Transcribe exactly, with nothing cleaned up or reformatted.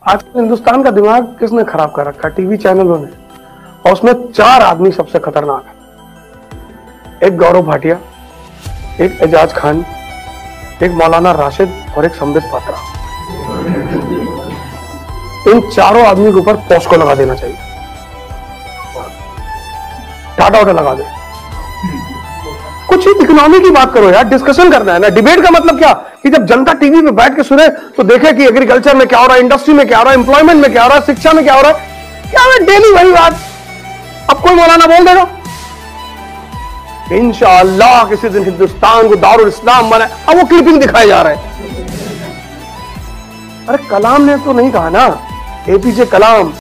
आज हिंदुस्तान का दिमाग किसने खराब कर रखा है? टीवी चैनलों ने। और उसमें चार आदमी सबसे खतरनाक है। एक गौरव भाटिया, एक एजाज खान, एक मौलाना राशिद और एक संबित पात्रा। इन चारों आदमी के ऊपर पॉस्को लगा देना चाहिए, टाटा वाटा लगा दे। कुछ इकोनॉमी की बात करो यार, डिस्कशन करना है ना। डिबेट का मतलब क्या कि जब जनता टीवी पे बैठ के सुने तो देखे कि एग्रीकल्चर में क्या हो रहा है, इंडस्ट्री में क्या हो रहा है, एम्प्लॉयमेंट में क्या हो रहा है, शिक्षा में क्या हो रहा है। क्या है डेली वही बात। अब कोई मौलाना बोल देगा इंशाअल्लाह किसी दिन हिंदुस्तान को दारुल इस्लाम बना। अब वो क्लिपिंग दिखाए जा रहे हैं। अरे कलाम ने तो नहीं कहा ना, एपीजे कलाम।